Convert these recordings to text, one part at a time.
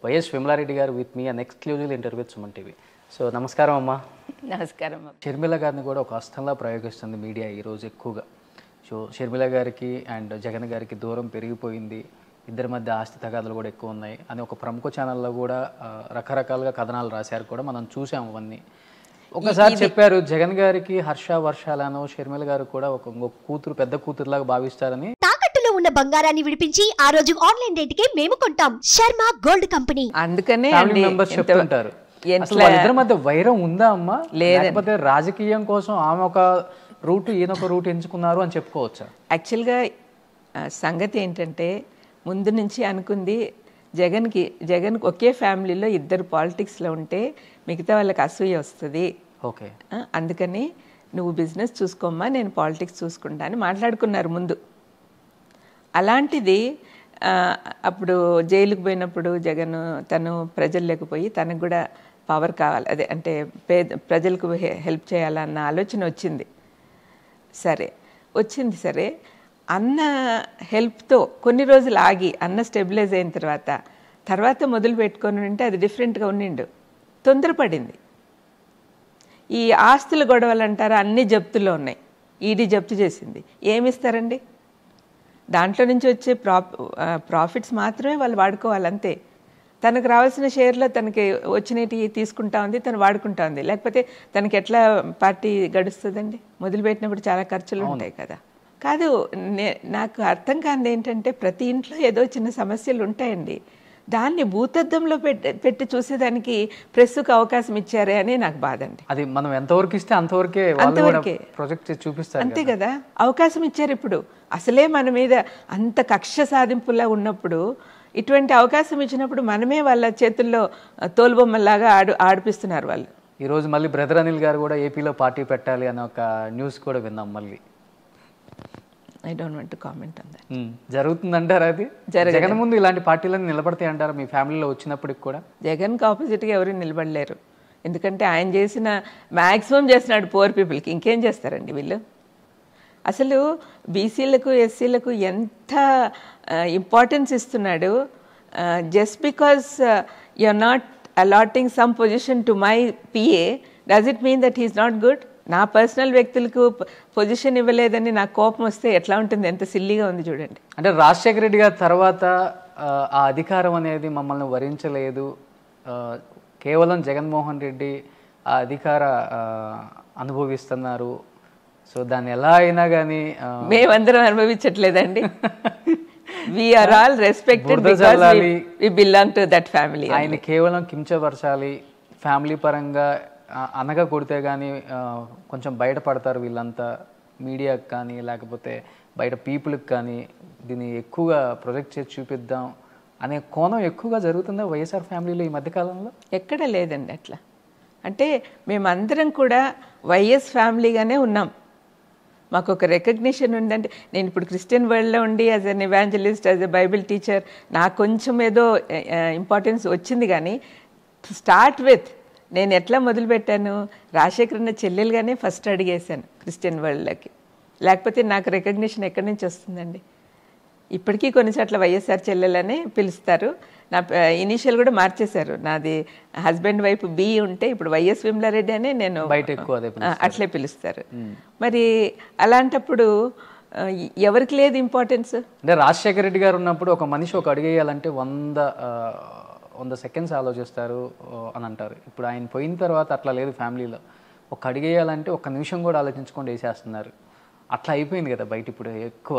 YS Vimala Reddy గారు with me an exclusive interview with Suman TV. So నమస్కారం అమ్మా. నమస్కారం. షర్మిల గారిని కూడా ఒక అస్త్రంలా ప్రయోగిస్తుంది మీడియా ఈరోజు ఎక్కువగా. సో షర్మిల గారికి అండ్ జగన్ గారికి దూరం పెరిగిపోయింది, ఇద్దరి మధ్య ఆస్తి తగాదాలు కూడా ఎక్కువ ఉన్నాయి అని ఒక ప్రముఖ ఛానల్లో కూడా రకరకాలుగా కథనాలు రాశారు, కూడా మనం చూసాము అవన్నీ. ఒకసారి చెప్పారు జగన్ గారికి హర్ష వర్షాలను, షర్మిల గారు కూడా ఒక కూతురు పెద్ద కూతురులాగా భావిస్తారని. తాకట్టులో ఉన్న బంగారాన్ని విడిపించి ఆ రోజు ఆన్లైన్ రేటుకే మేము కొంటాం శర్మ గోల్డ్ కంపెనీ. అందుకనే ఫ్యామిలీ మెంబర్స్ చెప్తుంటారు. అసలు వాళ్ళిద్దరి మధ్య వైరం ఉందా అమ్మా, లేకపోతే రాజకీయం కోసం ఆమె ఒక రూట్ ఈయన ఒక రూట్ ఎంచుకున్నారు అని చెప్పుకోవచ్చా? యాక్చువల్గా సంగతి ఏంటంటే ముందు నుంచి అనుకుంది జగన్ ఒకే ఫ్యామిలీలో ఇద్దరు పాలిటిక్స్లో ఉంటే మిగతా వాళ్ళకి అసూయ వస్తుంది. ఓకే, అందుకని నువ్వు బిజినెస్ చూసుకోమ్మా, నేను పాలిటిక్స్ చూసుకుంటా అని మాట్లాడుకున్నారు ముందు. అలాంటిది అప్పుడు జైలుకు పోయినప్పుడు జగన్ తను ప్రజల్లోకి పోయి తనకు కూడా పవర్ కావాలి, అదే అంటే ప్రజలకు హెల్ప్ చేయాలన్న ఆలోచన వచ్చింది. సరే అన్న హెల్ప్తో కొన్ని రోజులు ఆగి అన్న స్టెబిలైజ్ అయిన తర్వాత మొదలు పెట్టుకొని ఉంటే అది డిఫరెంట్గా ఉండిండు. తొందరపడింది. ఈ ఆస్తుల గొడవలు అంటారా, అన్ని జప్తులో ఉన్నాయి. ఈడీ జప్తు చేసింది. ఏమిస్తారండి? దాంట్లో నుంచి వచ్చే ప్రాఫిట్స్ మాత్రమే వాళ్ళు వాడుకోవాలంతే. తనకు రావాల్సిన షేర్లో తనకి వచ్చినవి తీసుకుంటా ఉంది, తను వాడుకుంటా ఉంది. లేకపోతే తనకి ఎట్లా పార్టీ గడుస్తుందండి? మొదలుపెట్టినప్పుడు చాలా ఖర్చులు ఉంటాయి కదా. కాదు, నాకు అర్థం కానిది ఏంటంటే ప్రతి ఇంట్లో ఏదో చిన్న సమస్యలు ఉంటాయండి. దాన్ని భూతద్దంలో పెట్టి చూసేదానికి ప్రెస్కు అవకాశం ఇచ్చారే అని నాకు బాధ అండి. అది మనం ఎంతవరకు ఇస్తే అంతవరకే ప్రాజెక్ట్ చూపిస్తారు, అంతే కదా. అవకాశం ఇచ్చారు. ఇప్పుడు అసలే మన మీద అంత కక్ష సాధింపులా ఉన్నప్పుడు ఇటువంటి అవకాశం ఇచ్చినప్పుడు మనమే వాళ్ళ చేతుల్లో తోలుబొమ్మల్లాగా ఆడిపిస్తున్నారు వాళ్ళు. ఈరోజు మళ్ళీ బ్రదర్ అనిల్ గారు కూడా ఏపీలో పార్టీ పెట్టాలి అనే ఒక న్యూస్ కూడా విన్నాం మళ్ళీ. I don't want to comment on that. జరుగుతుందంటారా అది? జగన్ ముందు ఇలాంటి పార్టీలను నిలబడతాయి అంటారా మీ ఫ్యామిలీలో వచ్చినప్పటికి కూడా? జగన్కి ఆపోజిట్గా ఎవరు నిలబడలేరు. ఎందుకంటే ఆయన చేసిన మ్యాక్సిమం చేసినాడు పూర్ పీపుల్కి. ఇంకేం చేస్తారండి వీళ్ళు? అసలు బీసీలకు ఎస్సీలకు ఎంత ఇంపార్టెన్స్ ఇస్తున్నాడు. Just because you are not allotting some position to my PA does it mean that he's not good? నా పర్సనల్ వ్యక్తులకు పొజిషన్ ఇవ్వలేదని నాకు కోపం వస్తే ఎట్లా ఉంటుంది? ఎంత సిల్లీగా ఉంది చూడండి. అంటే రాజశేఖర రెడ్డి గారి తర్వాత ఆ అధికారం అనేది మమ్మల్ని వరించలేదు, కేవలం జగన్మోహన్ రెడ్డి ఆ అధికార అనుభవిస్తున్నారు, సో దాన్ని ఎలా అయినా కానీ మేమందరం అనుభవించట్లేదండి. We are all respected because we belong to that family. ఆయన కేవలం కించపరచాలి, ఫ్యామిలీ పరంగా అనగా కొడితే కానీ కొంచెం బయటపడతారు వీళ్ళంతా, మీడియాకి కానీ లేకపోతే బయట పీపుల్కి కానీ. దీన్ని ఎక్కువగా ప్రొజెక్ట్ చేసి చూపిద్దాం అనే కోణం ఎక్కువగా జరుగుతుందా వైఎస్ఆర్ ఫ్యామిలీలో ఈ మధ్యకాలంలో? ఎక్కడ లేదండి అట్లా. అంటే మేమందరం కూడా వైఎస్ ఫ్యామిలీగానే ఉన్నాం. మాకు ఒక రికగ్నిషన్ ఉందంటే, నేను ఇప్పుడు క్రిస్టియన్ వరల్డ్లో ఉండి as an evangelist, as a Bible teacher నాకు కొంచెం ఏదో ఇంపార్టెన్స్ వచ్చింది. కానీ స్టార్ట్ విత్ నేను ఎట్లా మొదలుపెట్టాను, రాజశేఖరన్న చెల్లెలుగానే ఫస్ట్ అడిగేశాను క్రిస్టియన్ వరల్డ్లోకి. లేకపోతే నాకు రికగ్నిషన్ ఎక్కడి నుంచి వస్తుందండి? ఇప్పటికీ కొన్నిసార్లు వైఎస్ఆర్ చెల్లెలనే పిలుస్తారు. నా ఇనీషియల్ కూడా మార్చేశారు. నాది హస్బెండ్ వైపు బి ఉంటే ఇప్పుడు వైఎస్ విమలారెడ్డి అనే నేను అట్లే పిలుస్తారు. మరి అలాంటప్పుడు ఎవరికి లేదు ఇంపార్టెన్స్? అంటే రాజశేఖర రెడ్డి గారు ఉన్నప్పుడు ఒక మనిషి ఒక అడిగేయాలంటే 100 సెకండ్స్ ఆలోచిస్తారు అని అంటారు. ఇప్పుడు ఆయన పోయిన తర్వాత అట్లా లేదు. ఫ్యామిలీలో ఒక అడిగేయాలంటే 1 నిమిషం కూడా ఆలోచించుకొని వేసేస్తున్నారు. అట్లా అయిపోయింది కదా బయట ఇప్పుడు. ఎక్కువ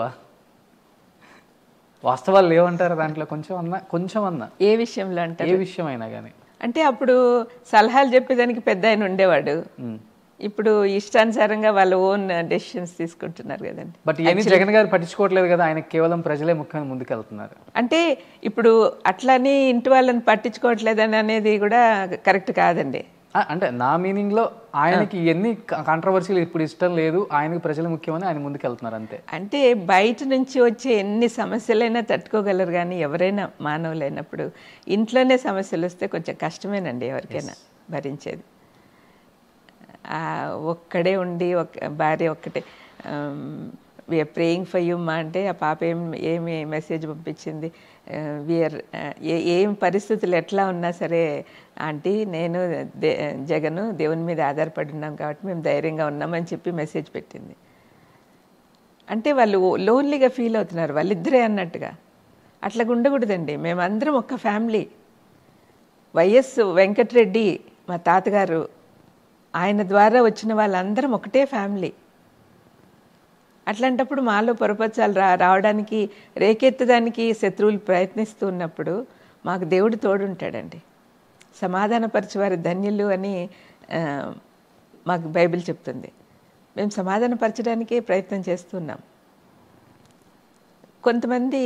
వాస్తవాలు లేవంటారు దాంట్లో కొంచెం అన్నా ఏ విషయంలో అంటారు? ఏ విషయం అయినా కానీ. అంటే అప్పుడు సలహాలు చెప్పేదానికి పెద్ద ఆయన ఉండేవాడు. ఇప్పుడు ఇష్టానుసారంగా వాళ్ళ ఓన్ డెసిషన్స్ తీసుకుంటున్నారు కదండి. బట్ ఇవన్నీ జగన్ గారు పట్టించుకోవట్లేదు కదా, ఆయన కేవలం ప్రజలే ముఖ్యంగా ముందుకెళ్తున్నారు. అంటే ఇప్పుడు అట్లని ఇంటి వాళ్ళని పట్టించుకోవట్లేదని అనేది కూడా కరెక్ట్ కాదండి. అంటే నా మీనింగ్లో ఆయనకి ఎన్ని కాంట్రవర్సీలు ఇప్పుడు ఇష్టం లేదు, ఆయనకి ప్రజలు ముఖ్యమని ఆయన ముందుకెళ్తున్నారు అంతే. అంటే బయట నుంచి వచ్చే ఎన్ని సమస్యలైనా తట్టుకోగలరు, కానీ ఎవరైనా మానవులైనప్పుడు ఇంట్లోనే సమస్యలు వస్తే కొంచెం కష్టమేనండి ఎవరికైనా భరించేది. ఒక్కడే ఉండి భార్య ఒక్కటే వీఆర్ ప్రేయింగ్ ఫర్ యూ మా అంటే ఆ పాప ఏమి మెసేజ్ పంపించింది, వీఆర్ ఏం పరిస్థితులు ఎట్లా ఉన్నా సరే ఆంటీ నేను జగను దేవుని మీద ఆధారపడి ఉన్నాం కాబట్టి మేము ధైర్యంగా ఉన్నామని చెప్పి మెసేజ్ పెట్టింది. అంటే వాళ్ళు లోన్లీగా ఫీల్ అవుతున్నారు వాళ్ళిద్దరే అన్నట్టుగా. అట్లా ఉండకూడదండి. మేమందరం ఒక్క ఫ్యామిలీ. వైఎస్ వెంకటరెడ్డి మా తాతగారు, ఆయన ద్వారా వచ్చిన వాళ్ళందరం ఒకటే ఫ్యామిలీ. అట్లాంటప్పుడు మాలో పొరపచ్చాలు రావడానికి రేకెత్తడానికి శత్రువులు ప్రయత్నిస్తూ ఉన్నప్పుడు మాకు దేవుడు తోడుంటాడండి. సమాధానపరిచేవారు ధన్యులు అని మాకు బైబిల్ చెప్తుంది. మేము సమాధానపరచడానికే ప్రయత్నం చేస్తున్నాం. కొంతమంది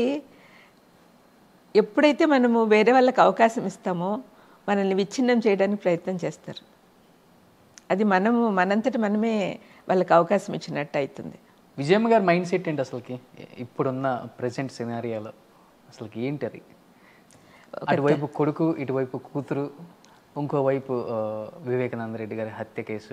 ఎప్పుడైతే మనము వేరే వాళ్ళకి అవకాశం ఇస్తామో మనల్ని విచ్ఛిన్నం చేయడానికి ప్రయత్నం చేస్తారు. అది మనంతట మనమే వాళ్ళకి అవకాశం ఇచ్చినట్టు అవుతుంది. విజయమ్మ గారి మైండ్ సెట్ ఏంటి అసలుకి ఇప్పుడున్న ప్రెసెంట్ సినారియాలో? అసలుకి ఏంటి అది? అటువైపు కొడుకు, ఇటువైపు కూతురు, ఇంకోవైపు వివేకానంద రెడ్డి గారి హత్య కేసు.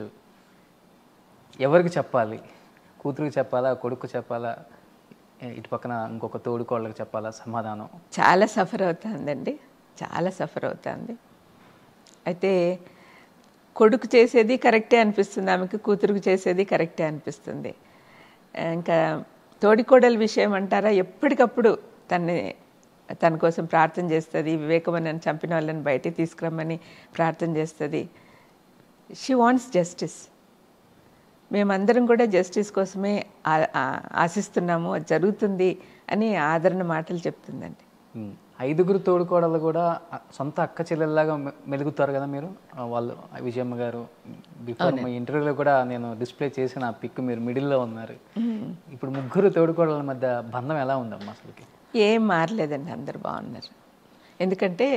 ఎవరికి చెప్పాలి? కూతురుకి చెప్పాలా, కొడుకు చెప్పాలా, ఇటు పక్కన ఇంకొక తోడుకోళ్ళకి చెప్పాలా సమాధానం? చాలా సఫర్ అవుతుందండి, చాలా సఫర్ అవుతుంది. అయితే కొడుకు చేసేది కరెక్టే అనిపిస్తుంది ఆమెకు, కూతురుకు చేసేది కరెక్టే అనిపిస్తుంది. ఇంకా తోడికోడల విషయం అంటారా, ఎప్పటికప్పుడు తన కోసం ప్రార్థన చేస్తుంది. వివేకమని చంపిన వాళ్ళని బయటికి తీసుకురమ్మని ప్రార్థన చేస్తుంది. She wants justice. మేమందరం కూడా జస్టిస్ కోసమే ఆశిస్తున్నాము, అది జరుగుతుంది అని ఆదరణ మాటలు చెప్తుందండి. 5 తోడుకోడలు కూడా సొంత అక్క చెల్లెల్లాగా మెలుగుతారు కదా మీరు. వాళ్ళు విజయమ్మ గారు బిఫోర్ మా ఇంటర్వ్యూలో కూడా నేను డిస్ప్లే చేసిన ఆ పిక్ మీరు మిడిల్లో ఉన్నారు. ఇప్పుడు 3 తోడుకోడల మధ్య బంధం ఎలా ఉందమ్మా అసలుకి? ఏం మారలేదండి, అందరు బాగున్నారు. ఎందుకంటే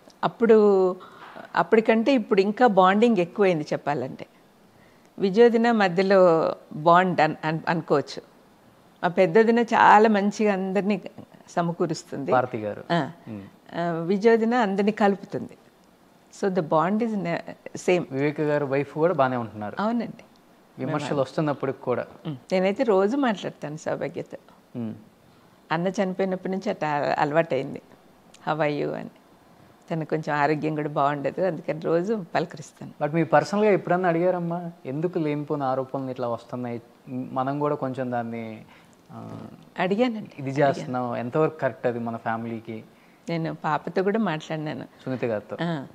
అప్పటికంటే ఇప్పుడు ఇంకా బాండింగ్ ఎక్కువైంది చెప్పాలంటే. విజయోదిన మధ్యలో బాండ్ అనుకోవచ్చు. మా పెద్దదిన చాలా మంచిగా అందరినీ సమకూరుస్తుంది. భారతి గారు విజయోదిన అందరినీ కలుపుతుంది. So the bond is same. Vivek గారు వైఫ్ కూడా బాగానే ఉంటున్నారు. అవునండి. విమర్శలు వస్తున్నప్పుడు కూడా నేనైతే రోజు మాట్లాడతాను సౌభాగ్యత. అన్న చనిపోయినప్పటి నుంచి అట్లా అలవాటైంది, హౌ ఆర్ యూ అని. తనకు కొంచెం ఆరోగ్యం కూడా బాగుండదు, అందుకని రోజు పలకరిస్తాను. బట్ మీరు పర్సనల్గా ఎప్పుడన్నా అడిగారమ్మా ఎందుకు లేనిపోయిన ఆరోపణలు ఇట్లా వస్తున్నాయి, మనం కూడా కొంచెం దాన్ని అడిగానండి. ఇది చేస్తున్నాం, ఎంతవరకు కరెక్ట్ అది మన ఫ్యామిలీకి? నేను పాపతో కూడా మాట్లాడినాను, సునీత గారితో.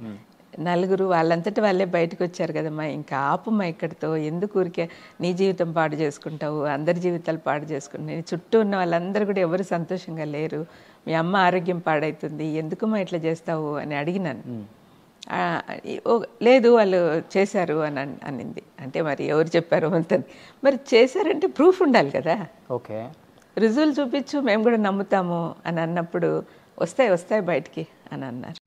4 వాళ్ళంతటి వాళ్ళే బయటకు వచ్చారు కదమ్మా, ఇంకా ఆపుమ్మా ఇక్కడితో, ఎందుకు ఊరికే నీ జీవితం పాడు చేసుకుంటావు, అందరి జీవితాలు పాడు చేసుకుంటావు, చుట్టూ ఉన్న వాళ్ళందరూ కూడా ఎవరు సంతోషంగా లేరు, మీ అమ్మ ఆరోగ్యం పాడవుతుంది, ఎందుకమ్మా ఇట్లా చేస్తావు అని అడిగినాను. లేదు వాళ్ళు చేశారు అని అనింది. అంటే మరి ఎవరు చెప్పారు అంత, మరి చేశారంటే ప్రూఫ్ ఉండాలి కదా. ఓకే, రుజువులు చూపించు మేము కూడా నమ్ముతాము అని అన్నప్పుడు వస్తాయి బయటికి అని అన్నారు.